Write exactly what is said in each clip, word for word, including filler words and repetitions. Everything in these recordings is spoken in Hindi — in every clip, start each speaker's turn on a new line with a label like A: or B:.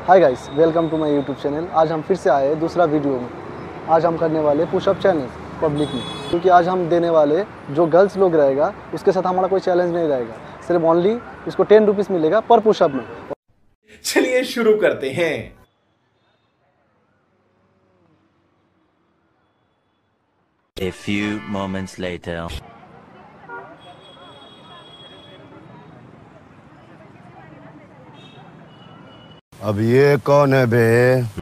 A: Hi guys, welcome to my YouTube channel. आज हम फिर से आए हैं दूसरा वीडियो में। आज हम करने वाले पुशअप चैलेंज पब्लिक में, क्योंकि आज हम देने वाले जो गर्ल्स लोग रहेगा उसके साथ हमारा कोई चैलेंज नहीं रहेगा। सिर्फ ओनली इसको टेन रुपीज़ मिलेगा पर पुशअप में।
B: चलिए शुरू करते हैं।
C: A few moments later.
D: अब ये कौन है बे?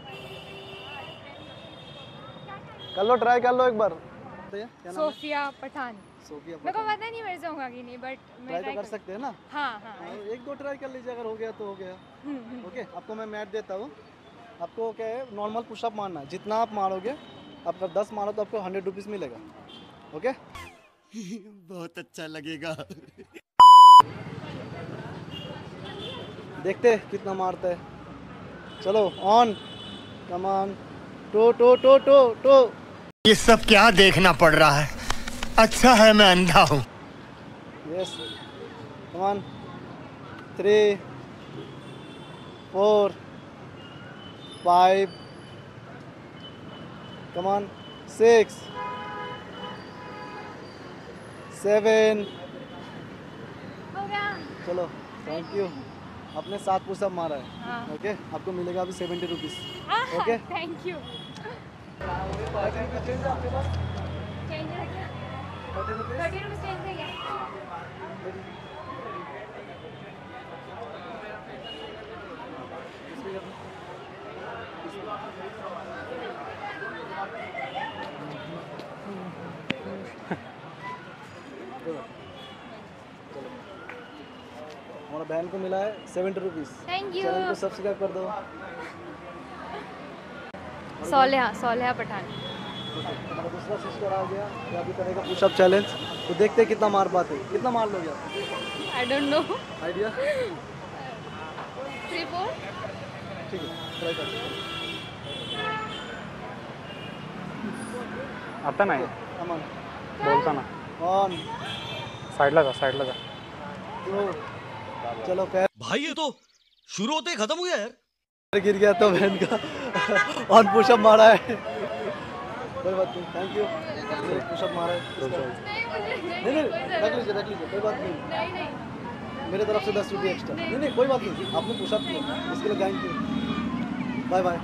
A: कर लो, ट्राई कर लो एक बार। क्या नाम है?
E: सोफिया पठान।
A: सोफिया
E: मेरे को
A: पठान।
E: पता नहीं मेरे से होगा कि नहीं, बट मैं
A: ट्राई तो कर सकते हैं ना।
E: हाँ हाँ
A: हाँ, एक दो ट्राई कर लीजिए, अगर हो गया तो हो गया।
E: हम्म, हम्म।
A: ओके, आपको मैं मैट देता हूँ। आपको क्या है, नॉर्मल पुशअप मारना है। जितना आप मारोगे, आपका दस मारो तो आपको हंड्रेड रुपीज़ मिलेगा। ओके
D: बहुत अच्छा लगेगा।
A: देखते हैं कितना मारता है। चलो ऑन, कम ऑन, टो टो टो टो टो।
D: ये सब क्या देखना पड़ रहा है? अच्छा है मैं अंधा हूँ।
A: Yes, come on, three four five, come on, six seven.
E: हो गया।
A: चलो, थैंक यू। आपने सात पुशअप मारा है।
E: हाँ।
A: ओके, आपको मिलेगा अभी सेवेंटी रुपीज़।
E: हाँ,
A: ओके,
E: थैंक यू। चेंज है क्या? थर्टी रुपीज़ चेंज है क्या?
A: हमारा बहन को मिला है seventy rupees.
E: Thank you.
A: Channel को सब्सक्राइब कर दो।
E: सोलेहा सोलेहा पठान।
A: हमारा दूसरा सिस्टर आ गया, ये अभी करेगा पुशअप चैलेंज। तो देखते हैं कितना मार पाते हैं। कितना मार लोगे आप?
E: I don't know.
A: Idea?
E: Three four.
A: ठीक है, ट्राई कर।
F: आता नाही
A: कम ऑन,
F: बोलता ना
A: ऑन,
F: साईडला जा साईडला जा
A: टू। चलो, पैर
G: भाई ये तो शुरू होते ही खत्म हो गया यार।
A: गिर गया तो बहन का ऑन पुशअप मारा है। कोई बात नहीं, थैंक यू। आपने पुशअप मारा है।
E: नहीं मुझे
A: नहीं नहीं, रख लीजिए रख लीजिए, कोई बात नहीं।
E: नहीं नहीं।
A: मेरे तरफ से दस रुपये एक्स्ट्रा। नहीं नहीं, कोई बात नहीं। आपने पुशअप किया, इसके लिए थैंक यू। Bye bye.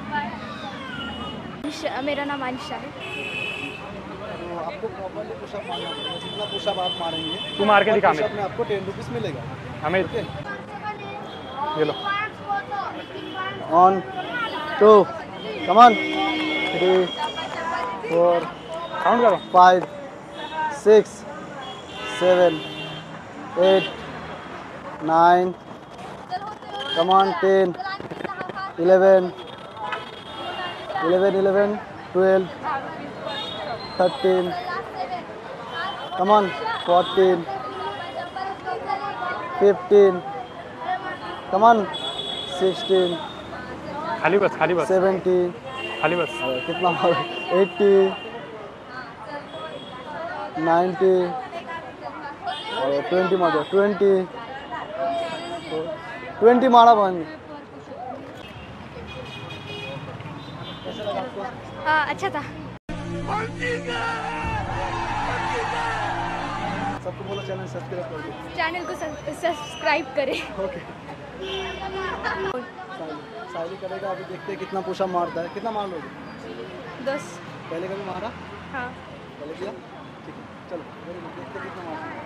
E: मेरा नाम अनिशा है।
A: तो आपको प्रॉपरली पुशअप मारना पड़ेगा। जितना पुशअप आप मारेंगे,
F: तू मार के दिखा
A: पुशअप में आपको टेन रुपीज़ मिलेगा।
F: हमें
A: ओके,
F: ये लो
A: on, two, come on, three four
F: count करो
A: five six seven eight nine, come on, ten eleven eleven eleven twelve thirteen, come on, fourteen fifteen, come on, sixteen
F: खाली बस खाली बस
A: सेवेंटीन,
F: खाली बस
A: कितना एट्टी नाइन्टी और ट्वेंटी मारो, ट्वेंटी ट्वेंटी मारा बहन।
E: हाँ, अच्छा था।
A: सबको बोलो चैनल सब्सक्राइब कर दो।
E: चैनल को सब्सक्राइब करें।
A: ओके, साइली करेगा। अभी देखते हैं कितना पुशअप मारता है। कितना मार लोगे?
E: दस।
A: पहले कभी मारा?
E: हाँ।
A: पहले किया? ठीक है, चलो वेरी गुड। देखते हैं कितना मारता है।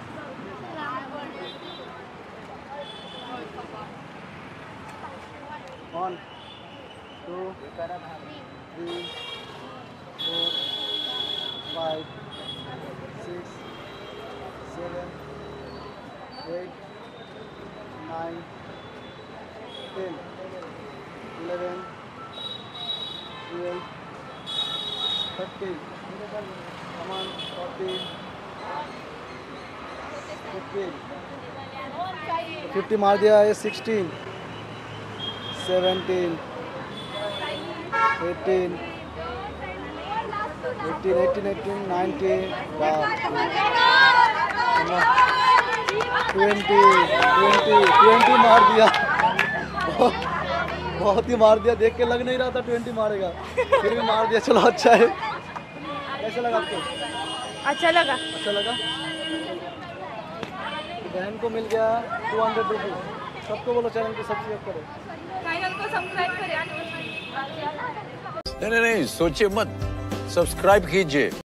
A: One two three four five six seven eight nine ten eleven twelve thirteen, come on, fourteen fifteen, fifty मार दिया है। Sixteen seventeen eighteen eighteen eighteen eighteen nineteen twenty twenty twenty मार दिया। बहुत ही मार दिया, देख के लग नहीं रहा था ट्वेंटी मारेगा, फिर भी मार दिया। चलो अच्छा है। कैसा लगा आपको?
E: अच्छा लगा।
A: अच्छा लगा। बहन को मिल गया टू हंड्रेड रुपीज़। सबको बोलो चैनल को सब्सक्राइब करो।
E: चैनल को सब्सक्राइब करें।
H: नहीं नहीं नहीं सोचिए मत, सब्सक्राइब कीजिए।